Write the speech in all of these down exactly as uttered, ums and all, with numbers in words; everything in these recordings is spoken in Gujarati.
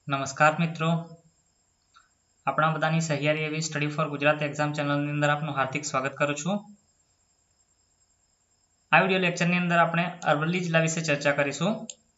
नमस्कार मित्रों, अपना बधानी सहियारी एवी study for Gujarat exam channel ની અંદર આપનું હાર્દિક સ્વાગત કરું છું। આ વિડિયો લેક્ચર ની અંદર આપણે અરવલ્લી જિલ્લા વિશે ચર્ચા કરીશું,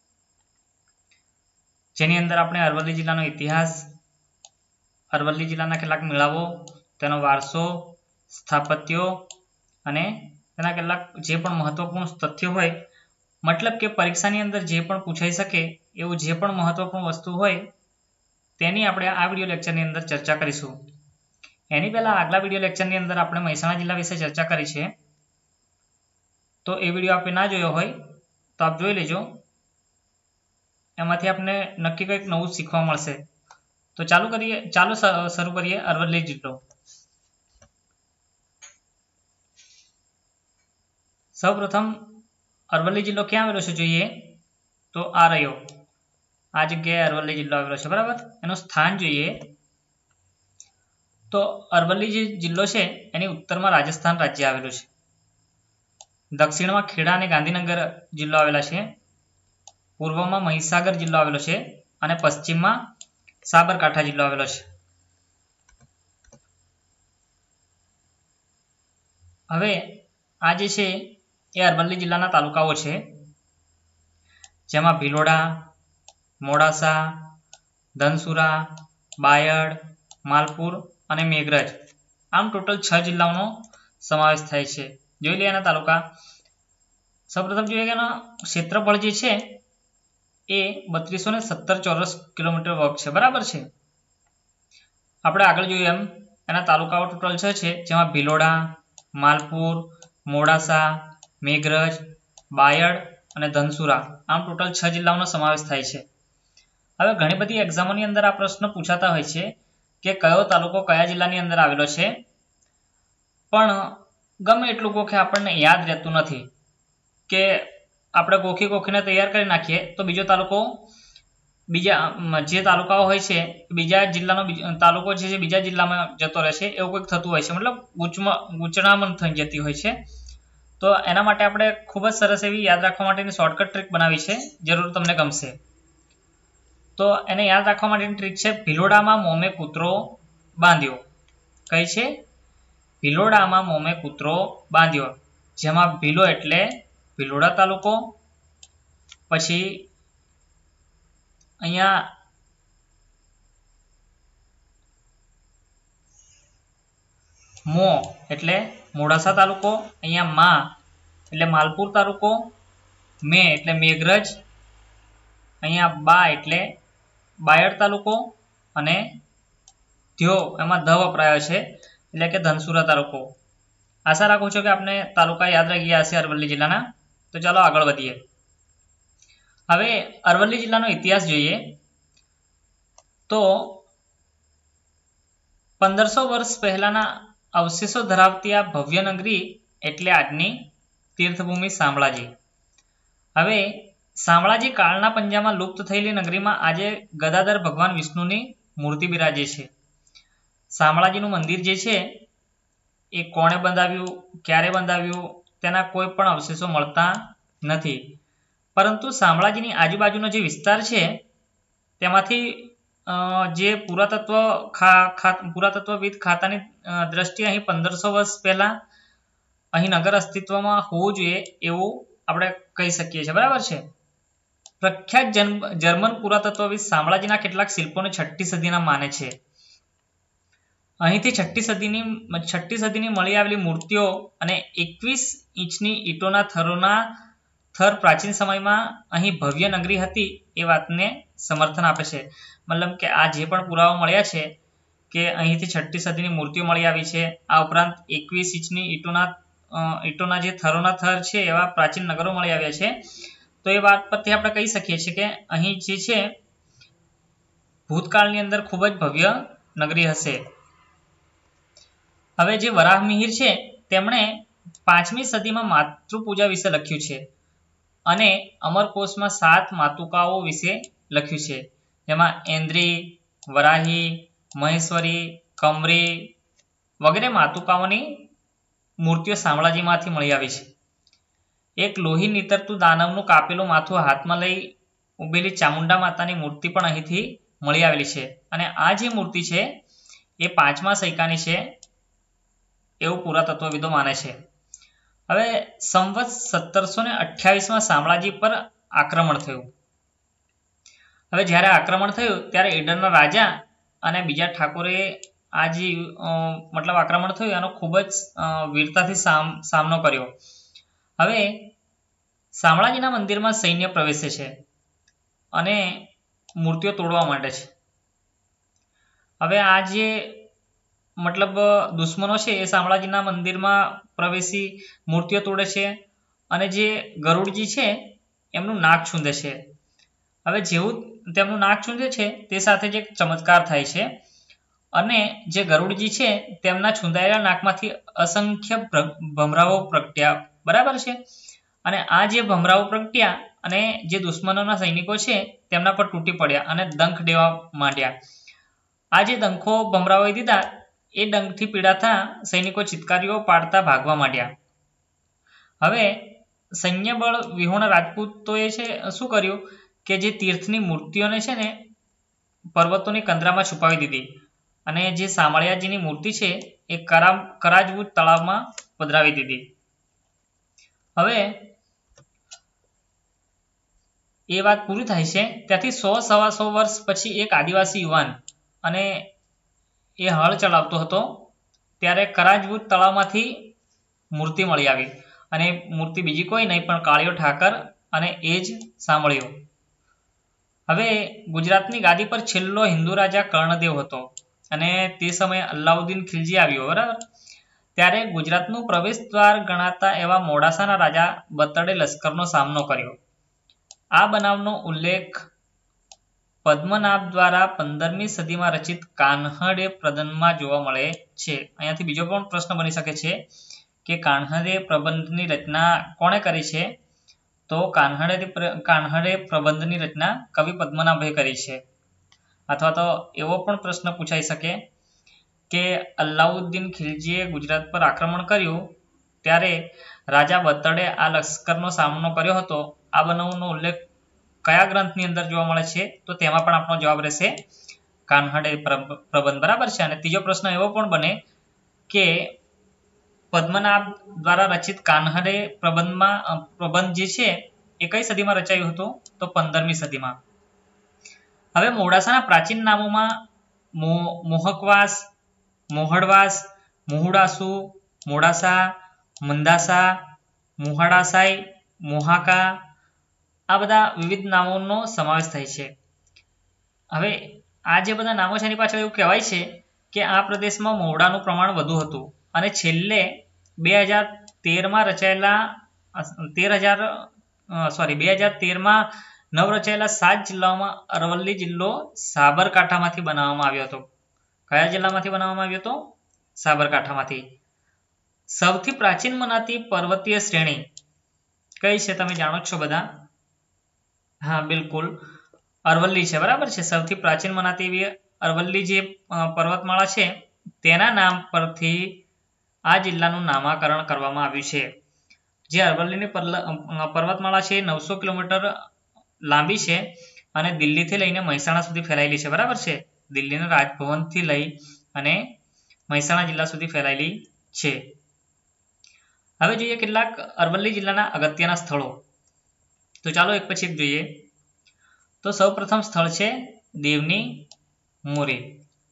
જેની અંદર આપણે અરવલ્લી જિલ્લાનો ઇતિહાસ, અરવલ્લી જિલ્લાના કેટલાક મેળાઓ, તેનો વારસો, સ્થાપત્યો અને તેના કેટલાક જે પણ મહત્વપૂર્ણ તથ્યો હોય, मतलब કે પરીક્ષાની અંદર જે પણ પૂછાઈ શકે એવું જે પણ મહત્વપૂર્ણ વસ્તુ હોય તેની આપણે આ વિડિયો લેક્ચરની અંદર ચર્ચા કરીશું। એની પહેલા આગલા વિડિયો લેક્ચરની અંદર આપણે મહેસાણા જિલ્લા વિશે ચર્ચા કરી છે, તો એ વિડિયો આપણે ના જોયો હોય તો આપ જોઈ લેજો, એમાંથી આપણે નક્કી કંઈક નવું શીખવા મળશે। તો ચાલુ કરીએ ચાલો શરૂ કરીએ અરવલ્લી જિલ્લો। સૌપ્રથમ અરવલ્લી જિલ્લો ક્યાં આવેલો છે જોઈએ તો આ રહ્યો, આ જગ્યાએ અરવલ્લી જિલ્લો આવેલો છે, બરાબર। એનું સ્થાન જોઈએ તો અરવલ્લી જે જિલ્લો છે એની ઉત્તરમાં રાજસ્થાન રાજ્ય આવેલું છે, દક્ષિણમાં ખેડા અને ગાંધીનગર જિલ્લો આવેલા છે, પૂર્વમાં મહીસાગર જિલ્લો આવેલો છે અને પશ્ચિમમાં સાબરકાંઠા જિલ્લો આવેલો છે। હવે આ જે છે એ અરવલ્લી જિલ્લાના તાલુકાઓ છે, જેમાં ભિલોડા, મોડાસા, ધનસુરા, બાયડ, માલપુર અને મેઘરજ, આમ ટોટલ છ જિલ્લાઓનો સમાવેશ થાય છે। જોઈ લઈએ એના તાલુકા। સૌપ્રથમ જોઈએ કે એના ક્ષેત્રફળ જે છે એ બત્રીસો ને સત્તર ચોરસ કિલોમીટર વર્ગ છે, બરાબર છે। આપણે આગળ જોઈએ એમ એના તાલુકાઓ ટોટલ છ છે, જેમાં ભિલોડા, માલપુર, મોડાસા, મેઘરજ, બાયડ અને ધનસુરા, આમ ટોટલ છ જિલ્લાઓનો સમાવેશ થાય છે। હવે ઘણી બધી એક્ઝામોની અંદર આ પ્રશ્ન પૂછાતા હોય છે કે કયો તાલુકો કયા જિલ્લાની અંદર આવેલો છે, પણ ગમે એટલું ગોખે આપણને યાદ રહેતું નથી, કે આપણે ગોખી ગોખીને તૈયાર કરી નાખીએ તો બીજો તાલુકો બીજા જે તાલુકાઓ હોય છે બીજા જિલ્લાનો તાલુકો છે જે બીજા જિલ્લામાં જતો રહેશે એવું કંઈક થતું હોય છે, મતલબ ગૂંચમાં ગૂંચણામણ થઈ જતી હોય છે। તો એના માટે આપણે ખૂબ જ સરસ એવી યાદ રાખવા માટેની શોર્ટકટ ટ્રીક બનાવી છે, જરૂર તમને ગમશે। તો એને યાદ રાખવા માટેની ટ્રીક છે ભિલોડામાં મોમે કૂતરો બાંધ્યો। કઈ છે? ભિલોડામાં મોમે કૂતરો બાંધ્યો, જેમાં ભિલો એટલે ભિલોડા તાલુકો, પછી અહીંયા મો એટલે મોડાસા તાલુકો, અહીંયા મા એટલે માલપુર તાલુકો, મે એટલે મેઘરજ, અહીંયા બા એટલે બાયડ તાલુકો અને ધ્યો એમાં ધ વપરાયો છે એટલે કે ધનસુરા તાલુકો। આશા રાખું છું કે આપણે તાલુકા યાદ રહી ગયા હશે અરવલ્લી જિલ્લાના। તો ચાલો આગળ વધીએ। હવે અરવલ્લી જિલ્લાનો ઇતિહાસ જોઈએ તો પંદરસો વર્ષ પહેલાના અવશેષો ધરાવતી આ ભવ્ય નગરી એટલે આજની તીર્થભૂમિ શામળાજી। હવે શામળાજી કાળના પંજામાં લુપ્ત થયેલી નગરીમાં આજે ગદાધર ભગવાન વિષ્ણુની મૂર્તિ બિરાજે છે। શામળાજીનું મંદિર જે છે એ કોણે બંધાવ્યું, ક્યારે બંધાવ્યું, તેના કોઈ પણ અવશેષો મળતા નથી, પરંતુ શામળાજીની આજુબાજુનો જે વિસ્તાર છે તેમાંથી જે પુરાતત્વ ખા પુરાતત્વવિદ ખાતાની દ્રષ્ટિએ અહીં પંદરસો વર્ષ પહેલા અહીં નગર અસ્તિત્વમાં હોવું જોઈએ એવું આપણે કહી શકીએ છીએ, બરાબર છે। પ્રખ્યાત જર્મન પુરાતત્વવિદ શામળાજીના કેટલાક શિલ્પોને છઠ્ઠી સદીના માને છે। અહીંથી છઠ્ઠી સદીની છઠ્ઠી સદીની મળી આવેલી મૂર્તિઓ અને એકવીસ ઇંચની ઈંટોના થરોના થર પ્રાચીન સમયમાં અહીં ભવ્ય નગરી હતી એ વાતને સમર્થન આપે છે। મતલબ કે આ જે પણ પુરાવા મળ્યા છે કે અહીંથી છઠ્ઠી સદીની મૂર્તિઓ મળી આવી છે, આ ઉપરાંત એકવીસ ઇંચની ઈંટોના ઈંટોના જે થરોના થર છે એવા પ્રાચીન નગરો મળી આવ્યા છે, તો એ વાત પરથી આપણે કહી શકીએ છીએ કે અહીં જે છે ભૂતકાળની અંદર ખૂબ જ ભવ્ય નગરી હશે। હવે જે વરાહ મિહિર છે તેમણે પાંચમી સદીમાં માતૃપૂજા વિશે લખ્યું છે અને અમરકોશમાં સાત માતુકાઓ વિશે લખ્યું છે, જેમાં એન્દ્રી, વરાહી, મહેશ્વરી, કમરી વગેરે માતુકાઓની મૂર્તિઓ શામળાજીમાંથી મળી આવી છે। એક લોહી નીતરતું દાનવનું કાપેલું માથું હાથમાં લઈ ઉભેલી ચામુંડા માતાની મૂર્તિ પણ અહીંથી મળી આવેલી છે અને આ જે મૂર્તિ છે એ પાંચમા સૈકાની છે એવું પુરાતત્વવિદો માને છે। હવે સંવત સત્તરસો ને અઠ્યાવીસમાં શામળાજી પર આક્રમણ થયું। હવે જ્યારે આક્રમણ થયું ત્યારે ઈડરના રાજા અને બીજા ઠાકોરે આ જે મતલબ આક્રમણ થયું એનો ખૂબ જ વીરતાથી સામનો કર્યો। હવે શામળાજીના મંદિરમાં સૈન્ય પ્રવેશે છે અને મૂર્તિઓ તોડવા માંડે છે। હવે આ જે મતલબ દુશ્મનો છે એ શામળાજીના મંદિરમાં પ્રવેશી મૂર્તિઓ તોડે છે અને જે ગરુડજી છે એમનું નાક છૂંદે છે। હવે જેવું તેમનું નાક છૂંદે છે તે સાથે જ એક ચમત્કાર થાય છે અને જે ગરુડજી છે તેમના છૂંદાયેલા નાકમાંથી અસંખ્ય ભમરાઓ પ્રગટ્યા, બરાબર છે। અને આ જે ભમરાઓ પ્રગટ્યા અને જે દુશ્મનોના સૈનિકો છે તેમના પર તૂટી પડ્યા અને ડંખ દેવા માંડ્યા। આ જે ડંખો ભમરાઓએ દીધા એ ડંખથી પીડાતા સૈનિકો ચિત્કારીઓ પાડતા ભાગવા માંડ્યા। હવે સૈન્યબળ વિહોણ રાજપૂતોએ છે શું કર્યું કે જે તીર્થની મૂર્તિઓને છે ને પર્વતોની કંદરામાં છુપાવી દીધી અને જે શામળિયાજીની મૂર્તિ છે એ કરા કરાજવું તળાવમાં પધરાવી દીધી। હવે એ વાત પૂરી થાય છે ત્યાંથી સો સવા સો વર્ષ પછી એક આદિવાસી યુવાન અને એ હળ ચલાવતો હતો ત્યારે કરાજવું તળાવમાંથી મૂર્તિ મળી આવી અને મૂર્તિ બીજી કોઈ નહીં પણ કાળિયો ઠાકર અને એ જ શામળિયો। હવે ગુજરાતની ગાદી પર છેલ્લો હિન્દુ રાજા કર્ણદેવ હતો અને તે સમયે અલાઉદ્દીન ખિલજી આવ્યો, બરાબર। ત્યારે ગુજરાતનું પ્રવેશ દ્વાર ગણાતા એવા મોડાસાના રાજા બતડે લશ્કરનો સામનો કર્યો। આ બનાવનો ઉલ્લેખ પદ્મનાભ દ્વારા પંદરમી સદીમાં રચિત કાન્હડે પ્રબંધમાં જોવા મળે છે। અહીંયાથી બીજો પણ પ્રશ્ન બની શકે છે કે કાન્હડે પ્રબંધની રચના કોણે કરી છે? તો કાન્હડે કાન્હડે પ્રબંધની રચના કવિ પદ્મનાભે કરી છે। અથવા તો એવો પણ પ્રશ્ન પૂછાઈ શકે કે અલાઉદ્દીન ખિલજીએ ગુજરાત પર આક્રમણ કર્યું ત્યારે રાજા બતડે આ લશ્કરનો સામનો કર્યો હતો। આ બનાવનો ઉલ્લેખ કયા ગ્રંથની અંદર જોવા મળે છે? તો તેમાં પણ આપણો જવાબ રહેશે કાન્હડે પ્રબંધ, બરાબર છે। અને ત્રીજો પ્રશ્ન એવો પણ બને કે પદ્મનાભ દ્વારા રચિત કાન્હડે પ્રબંધમાં પ્રબંધ જે છે એ કઈ સદીમાં રચાયું હતું? તો પંદરમી સદીમાં। હવે મોડાસાના પ્રાચીન નામોમાં મોહકવાસ, મોહડવાસ, મોહુડાસુ, મોડાસા, મંદાસા, મોહાડાસાઈ, મોહાકા આ બધા વિવિધ નામોનો સમાવેશ થાય છે। હવે આ જે બધા નામો છે એની પાછળ એવું કહેવાય છે કે આ પ્રદેશમાં મોવડાનું પ્રમાણ વધુ હતું અને છેલ્લે બે હજાર તેરમાં રચાયેલા તેર હજાર સોરી બે હજાર તેરમાં નવ રચાયેલા સાત જિલ્લાઓમાં અરવલ્લી જિલ્લો સાબરકાંઠામાંથી બનાવવામાં આવ્યો હતો। કયા જિલ્લામાંથી બનાવવામાં આવ્યો હતો? સાબરકાંઠામાંથી। સૌથી પ્રાચીન મનાતી પર્વતીય શ્રેણી કઈ છે તમે જાણો છો બધા? હા, બિલકુલ અરવલ્લી છે, બરાબર છે। સૌથી પ્રાચીન મનાતી એવી અરવલ્લી જે પર્વતમાળા છે તેના નામ પરથી આ જિલ્લાનું નામાકરણ કરવામાં આવ્યું છે। જે અરવલ્લીની પર્વતમાળા છે નવસો કિલોમીટર લાંબી છે અને દિલ્હીથી લઈને મહેસાણા સુધી ફેલાયેલી છે, બરાબર છે। દિલ્હીના રાજભવનથી લઈ અને મહેસાણા જિલ્લા સુધી ફેલાયેલી છે। હવે જોઈએ કેટલાક અરવલ્લી જિલ્લાના અગત્યના સ્થળો। તો ચાલો એક પછી એક જોઈએ। તો સૌ પ્રથમ સ્થળ છે દેવની મોરી।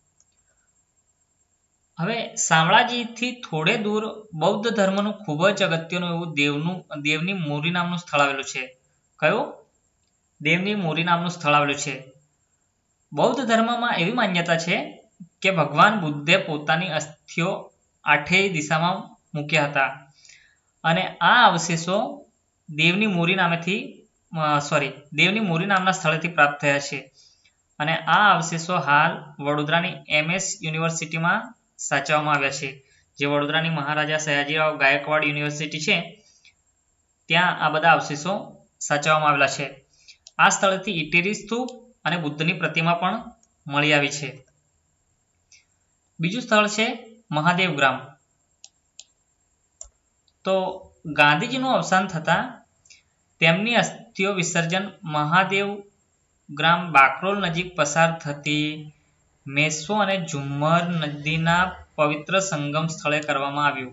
હવે શામળાજીથી થોડે દૂર બૌદ્ધ ધર્મનું ખૂબ જ અગત્યનું એવું દેવનું દેવની મોરી નામનું સ્થળ આવેલું છે। કયું? દેવની મોરી નામનું સ્થળ આવેલું છે। બૌદ્ધ ધર્મમાં એવી માન્યતા છે કે ભગવાન બુદ્ધે પોતાની અસ્થિઓ આઠેય દિશામાં મૂક્યા હતા અને આ અવશેષો દેવની મોરી નામેથી સોરી દેવની મોરી નામના સ્થળેથી પ્રાપ્ત થયા છે અને આ અવશેષો હાલ વડોદરાની એમ એસ યુનિવર્સિટીમાં સાચવવામાં આવ્યા છે। જે વડોદરાની મહારાજા સયાજીરાવ ગાયકવાડ યુનિવર્સિટી છે ત્યાં આ બધા અવશેષો સાચવવામાં આવેલા છે। આ સ્થળેથી ઇટેરી સ્તૂપ અને બુદ્ધની પ્રતિમા પણ મળી આવી છે। બીજું સ્થળ છે મહાદેવ ગ્રામ। તો ગાંધીજીનું અવસાન થતાં તેમની અસ્થિઓ વિસર્જન મહાદેવ ગ્રામ બાકરોલ નજીક પસાર થતી મેસો અને ઝુમ્મર નદીના પવિત્ર સંગમ સ્થળે કરવામાં આવ્યું.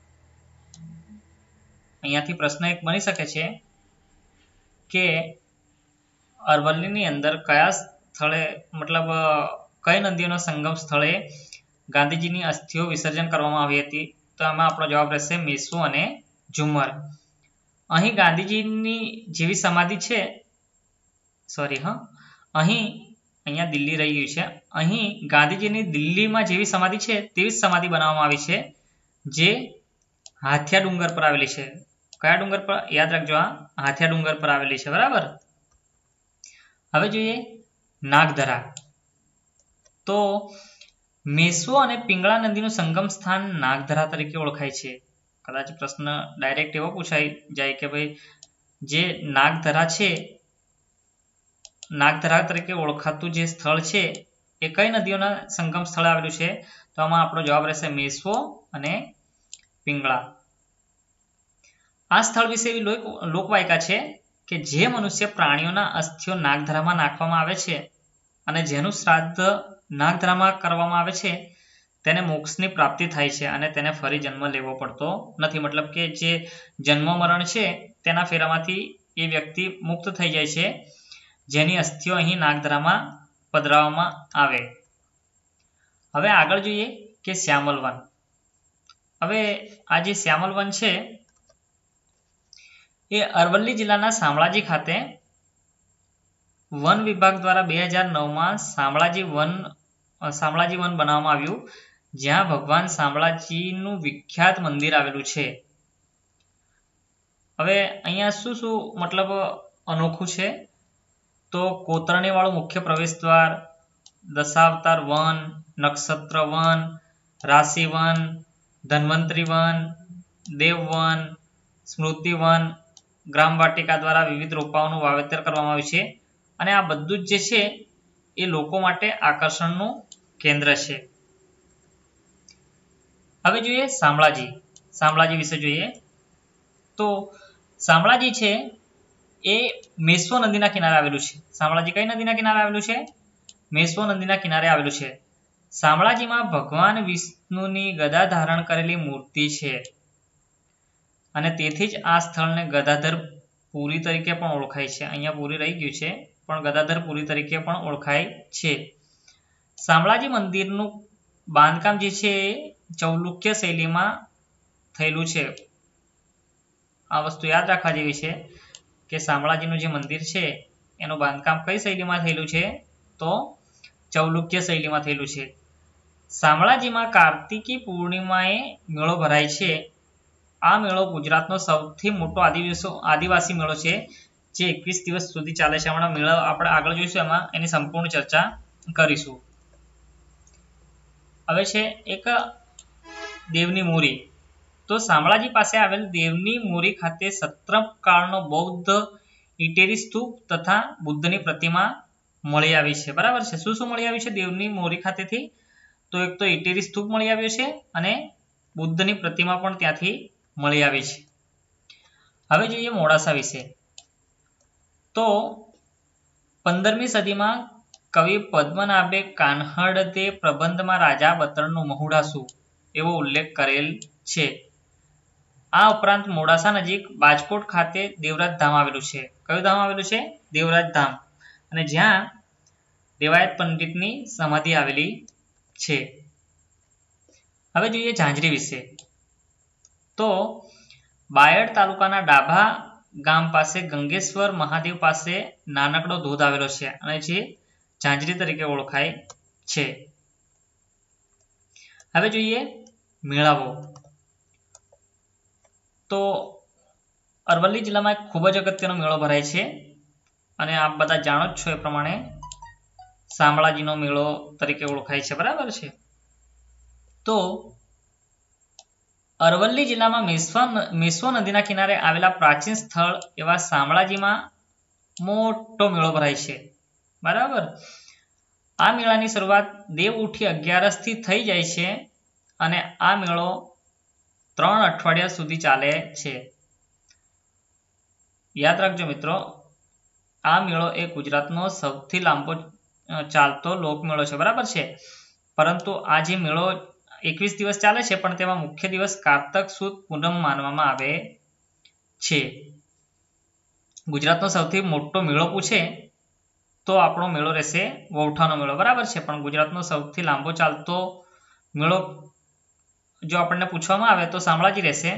અહીંયાથી પ્રશ્ન એક બની શકે છે કે અરવલ્લીની અંદર કયા સ્થળે મતલબ કઈ નદીઓના સંગમ સ્થળે ગાંધીજીની અસ્થિઓ વિસર્જન કરવામાં આવી હતી? તો આમાં આપણો જવાબ રહેશે મેસો અને ઝુમ્મર. અહીં ગાંધીજીની જેવી સમાધિ છે, સોરી હા અહીં અહીંયા દિલ્હી રહી ગયું છે. અહીં ગાંધીજીની દિલ્હીમાં જેવી સમાધિ છે તેવી જ સમાધિ બનાવવામાં આવી છે, જે હાથિયા ડુંગર પર આવેલી છે. કયા ડુંગર પર? યાદ રાખજો, આ હાથિયા ડુંગર પર આવેલી છે. બરાબર. હવે જોઈએ નાગધરા. તો મેસો અને પિંગળા નદીનું સંગમ સ્થાન નાગધરા તરીકે ઓળખાય છે. કદાચ પ્રશ્ન ડાયરેક્ટ એવો પૂછાઈ જાય કે ભાઈ જે નાગધરા છે, નાગધરા તરીકે ઓળખાતું જે સ્થળ છે એ કઈ નદીઓના સંગમ સ્થળે આવેલું છે? તો આમાં આપણો જવાબ રહેશે મેસો અને પિંગળા. આ સ્થળ વિશે એવી લોકવાયકા છે કે જે મનુષ્ય પ્રાણીઓના અસ્થિઓ નાગધરામાં નાખવામાં આવે છે અને જેનું શ્રાદ્ધ નાગધરામાં કરવામાં આવે છે તેને મોક્ષની પ્રાપ્તિ થાય છે અને તેને ફરી જન્મ લેવો પડતો નથી. મતલબ કે જે જન્મ મરણ છે તેના ફેરામાંથી એ વ્યક્તિ મુક્ત થઈ જાય છે, જેની અસ્થિઓ અહીં નાગધરામાં પધરાવવામાં આવે. હવે આગળ જોઈએ કે શ્યામલ વન. હવે આ જે શ્યામલ વન છે એ અરવલ્લી જિલ્લાના શામળાજી ખાતે વન વિભાગ દ્વારા બે હજાર નવમાં શામળાજી વન શામળાજી વન બનાવવામાં આવ્યું, જ્યાં ભગવાન શામળાજીનું વિખ્યાત મંદિર આવેલું છે. હવે અહીંયા શું શું મતલબ અનોખું છે? તો કોતરણી વાળું મુખ્ય પ્રવેશ દ્વાર, દશાવતાર વન, નક્ષત્ર વન, રાશિ વન, ધન્વંતરી વન, દેવ વન, સ્મૃતિ વન, ગ્રામ વાટિકા દ્વારા વિવિધ રોપાઓનું વાવેતર કરવામાં આવ્યું છે અને આ બધું જ જે છે એ લોકો માટે આકર્ષણનું કેન્દ્ર છે. હવે જોઈએ શામળાજી. શામળાજી વિશે જોઈએ તો શામળાજી છે એ મેશ્વો નદીના કિનારે આવેલું છે. શામળાજી કઈ નદીના કિનારે આવેલું છે? મેશ્વો નદીના કિનારે આવેલું છે. શામળાજીમાં ભગવાન વિષ્ણુની ગદા ધારણ કરેલી મૂર્તિ છે અને તેથી જ આ સ્થળને ગદાધર પુરી તરીકે પણ ઓળખાય છે. અહીંયા પુરી રહી ગયું છે પણ ગદાધર પુરી તરીકે પણ ઓળખાય છે. શામળાજી મંદિરનું બાંધકામ જે છે એ ચૌલુક્ય શૈલીમાં થયેલું છે. આ વસ્તુ યાદ રાખવા જેવી છે કે શામળાજીનું જે મંદિર છે એનું બાંધકામ કઈ શૈલીમાં થયેલું છે? તો ચૌલુક્ય શૈલીમાં થયેલું છે. શામળાજીમાં કાર્તિકી પૂર્ણિમાએ મેળો ભરાય છે. આ મેળો ગુજરાતનો સૌથી મોટો આદિવાસી આદિવાસી મેળો છે, જે એકવીસ દિવસ સુધી ચાલે છે. હમણાં મેળો આપણે આગળ જોઈશું, એમાં એની સંપૂર્ણ ચર્ચા કરીશું. હવે છે એક દેવની મોરી. તો શામળાજી પાસે આવેલ દેવની મોરી ખાતે સત્રપ કાળનો બૌદ્ધ ઇટેરી સ્તૂપ તથા બુદ્ધની પ્રતિમા મળી આવી છે. બરાબર છે. શું શું મળી આવી છે દેવની મોરી ખાતેથી? તો એક તો ઇટેરી સ્તૂપ મળી આવ્યો છે અને બુદ્ધની પ્રતિમા પણ ત્યાંથી મળી આવી છે. હવે જોઈએ મોડાસા વિશે. તો પંદરમી સદીમાં કવિ પદ્મનાભે કાન્હડે પ્રબંધમાં રાજા બતરનું મહુડાસુ એવો ઉલ્લેખ કરેલ છે. આ ઉપરાંત મોડાસા નજીક બાજકોટ ખાતે દેવરાજ ધામ આવેલું છે. કયું ધામ આવેલું છે? દેવરાજ ધામ. અને જ્યાં દેવાયત પંડિતની સમાધિ આવેલી છે. હવે જોઈએ ઝાંઝરી વિશે. તો બાયડ તાલુકાના ડાભા ગામ પાસે ગંગેશ્વર મહાદેવ પાસે નાનકડો ધોધ આવેલો છે અને જે ઝાંઝરી તરીકે ઓળખાય છે. હવે જોઈએ મેળાવો. તો અરવલ્લી જિલ્લામાં એક ખૂબ જ અગત્યનો મેળો ભરાય છે અને આપ બધા જાણો જ છો એ પ્રમાણે શામળાજીનો મેળો તરીકે ઓળખાય છે. બરાબર છે. તો અરવલ્લી જિલ્લામાં મેશ્વો નદીના કિનારે આવેલા પ્રાચીન સ્થળ એવા શામળાજીમાં મોટો મેળો ભરાય છે. બરાબર. આ મેળાની શરૂઆત દેવ ઉઠી અગિયારસ થી થઈ જાય છે અને આ મેળો ત્રણ અઠવાડિયા સુધી ચાલે છે. યાદ રાખજો મિત્રો, આ મેળો એ ગુજરાતનો સૌથી લાંબો ચાલતો લોકમેળો છે, બરાબર છે। પરંતુ આ જે મેળો એકવીસ દિવસ ચાલે છે, પણ તેમાં મુખ્ય દિવસ કારતક સુદ પૂનમ માનવામાં આવે છે। ગુજરાતનો સૌથી મોટો મેળો પૂછે તો આપણો મેળો રહેશે વૌઠાનો મેળો, બરાબર છે। પણ ગુજરાતનો સૌથી લાંબો ચાલતો મેળો જો આપણને પૂછવામાં આવે તો શામળાજી રહેશે।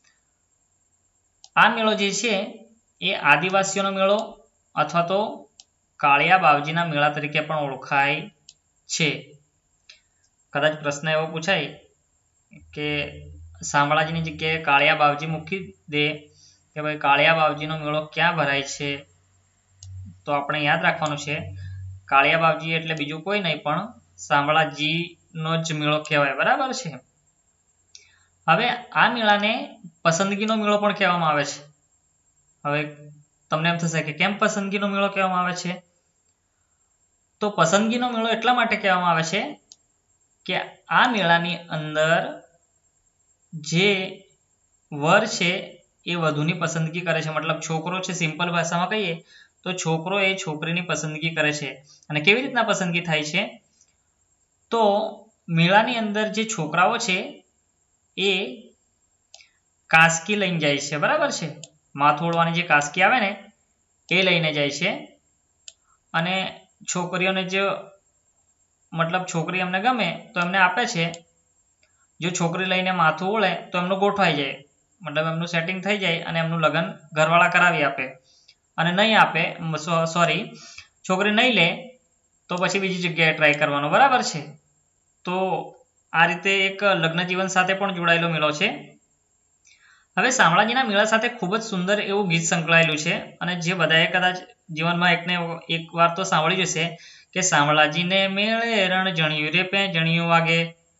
આ મેળો જે છે એ આદિવાસીઓનો મેળો અથવા તો કાળિયા બાવજીના મેળા તરીકે પણ ઓળખાય છે। કદાચ પ્રશ્ન એવો પૂછાય કે શામળાજીની જગ્યાએ કાળિયા બાવજી મૂકી દે કે ભાઈ કાળિયા બાવજીનો મેળો ક્યાં ભરાય છે, તો આપણે યાદ રાખવાનું છે કાળિયા બાવજી એટલે બીજું કોઈ નહીં પણ શામળાજીનો જ મેળો કહેવાય, બરાબર છે। હવે આ મેળાને પસંદગીનો મેળો પણ કહેવામાં આવે છે। હવે તમને એમ થશે કે કેમ પસંદગીનો મેળો કહેવામાં આવે છે, તો પસંદગીનો મેળો એટલા માટે કહેવામાં આવે છે કે આ મેળાની અંદર જે વર છે એ વધુની પસંદગી કરે છે, મતલબ છોકરો છે, સિમ્પલ ભાષામાં કહીએ તો છોકરો એ છોકરીની પસંદગી કરે છે। અને કેવી રીતના પસંદગી થાય છે, તો મેળાની અંદર જે છોકરાઓ છે એ કાસ્કી લઈને જાય છે, બરાબર છે। માથું ઓળવાની જે કાસ્કી આવે ને એ લઈને જાય છે, અને છોકરીઓને જે મતલબ છોકરી એમને ગમે તો એમને આપે છે। જો છોકરી લઈને માથું ઓળે તો એમનું ગોઠવાઈ જાય, મતલબ એમનું સેટિંગ થઈ જાય અને એમનું લગ્ન ઘરવાળા કરાવી આપે। અને નહીં આપે સોરી છોકરી નહીં લે તો પછી બીજી જગ્યાએ ટ્રાય કરવાનો, બરાબર છે। તો આ રીતે એક લગ્ન જીવન સાથે પણ જોડાયેલો મેળો છે। હવે શામળાજીના મેળા સાથે ખૂબ જ સુંદર એવું ગીત સંકળાયેલું છે, અને જે બધાએ કદાચ જીવનમાં એકને એક વાર તો સાંભળ્યું જશે કે શામળાજીને મેળે રણજણિયું રે પેંજણિયું વાગે,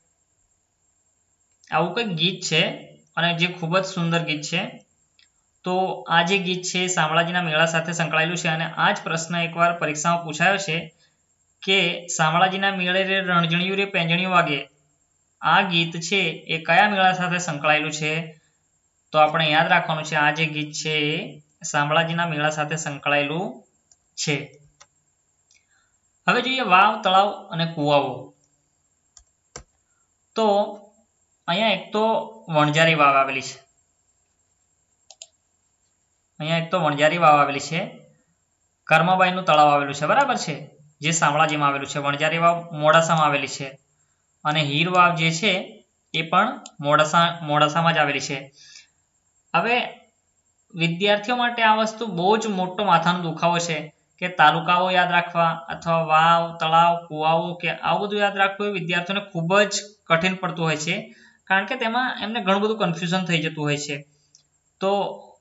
આવું કંઈક ગીત છે અને જે ખૂબ જ સુંદર ગીત છે। તો આ જે ગીત છે શામળાજીના મેળા સાથે સંકળાયેલું છે, અને આ જ પ્રશ્ન એકવાર પરીક્ષામાં પૂછાયો છે કે શામળાજીના મેળે રે રણજણિયું રે પેંજણિયું વાગે, આ ગીત છે એ કયા મેળા સાથે સંકળાયેલું છે, તો આપણે યાદ રાખવાનું છે આ જે ગીત છે એ શામળાજીના મેળા સાથે સંકળાયેલું છે। હવે જોઈએ વાવ, તળાવ અને કુવાઓ। તો અહીંયા એક તો વણઝારી વાવ આવેલી છે, અહીંયા એક તો વણઝારી વાવ આવેલી છે, કર્મબાઈનું તળાવ આવેલું છે, બરાબર છે, જે શામળાજીમાં આવેલું છે। વણઝારી વાવ મોડાસામાં આવેલી છે, અને હીર વાવ જે છે એ પણ મોડાસા મોડાસામાં જ આવેલી છે। હવે વિદ્યાર્થીઓ માટે આ વસ્તુ બહુ જ મોટો માથાનો દુખાવો છે કે તાલુકાઓ યાદ રાખવા અથવા વાવ, તળાવ, કુવાઓ કે આવું બધું યાદ રાખવું એ વિદ્યાર્થીઓને ખૂબ જ કઠિન પડતું હોય છે, કારણ કે તેમાં એમને ઘણું બધું કન્ફ્યુઝન થઈ જતું હોય છે। તો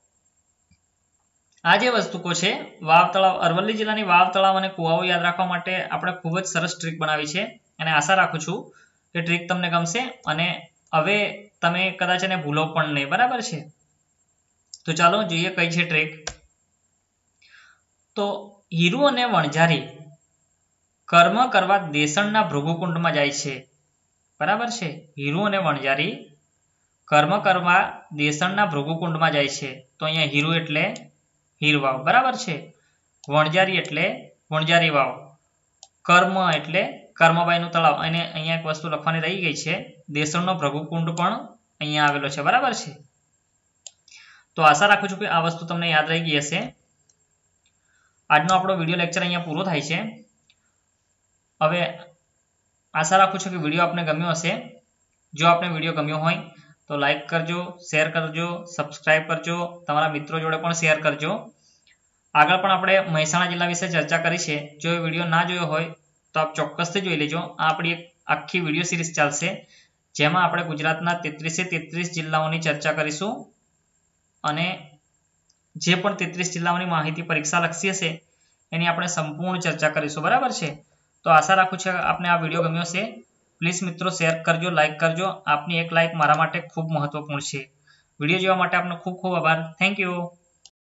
આ જે વસ્તુઓ છે વાવ, તળાવ, અરવલ્લી જિલ્લાની વાવ, તળાવ અને કુવાઓ યાદ રાખવા માટે આપણે ખૂબ જ સરસ ટ્રીક બનાવી છે, અને આશા રાખું છું કે ટ્રીક તમને ગમશે અને હવે તમે કદાચ એને ભૂલો પણ નહીં, બરાબર છે। તો ચાલો જોઈએ કઈ છે ટ્રીક। તો હીરુ અને વણઝારી કર્મ કરવા દેસણના ભૃગુકુંડમાં જાય છે, બરાબર છે। હીરુ અને વણઝારી કર્મ કરવા દેસણના ભૃગુકુંડમાં જાય છે, તો અહીંયા હીરુ એટલે હીરવાવ, બરાબર છે, વણઝારી એટલે વણઝારી વાવ, કર્મ એટલે કર્મબાઈનું તળાવ, અને અહીંયા એક વસ્તુ લખવાની રહી ગઈ છે, દેસણનો ભૃગુકુંડ પણ અહીંયા આવેલો છે, બરાબર છે। તો આશા રાખું છું કે આ વસ્તુ તમને યાદ રહી ગઈ હશે। આજનો આપણો વિડીયો લેક્ચર અહીંયા પૂરો થાય છે। હવે આશા રાખું છું કે વિડીયો આપને ગમ્યો હશે। જો આપને વિડીયો ગમ્યો હોય તો લાઈક કરજો, શેર કરજો, સબસ્ક્રાઈબ કરજો, તમારા મિત્રો જોડે પણ શેર કરજો। આગળ પણ આપણે મહેસાણા જિલ્લા વિશે ચર્ચા કરી છે, જો એ વિડીયો ના જોયો હોય તો આપ ચોક્કસથી જોઈ લેજો। આ આપણી એક આખી વિડીયો સિરીઝ ચાલશે, જેમાં આપણે ગુજરાતના તેત્રીસે તેત્રીસ જિલ્લાઓની ચર્ચા કરીશું, અને જે પણ તેત્રીસ જિલ્લાઓની માહિતી પરીક્ષા લક્ષી હશે એની આપણે સંપૂર્ણ ચર્ચા કરીશું, બરાબર છે। તો આશા રાખું છું કે આપને આ વિડીયો ગમ્યો હશે। પ્લીઝ મિત્રો શેર કરજો, લાઈક કરજો, આપની એક લાઈક મારા માટે ખૂબ મહત્વપૂર્ણ છે। વિડીયો જોવા માટે આપનો ખૂબ ખૂબ આભાર, થેન્ક યુ।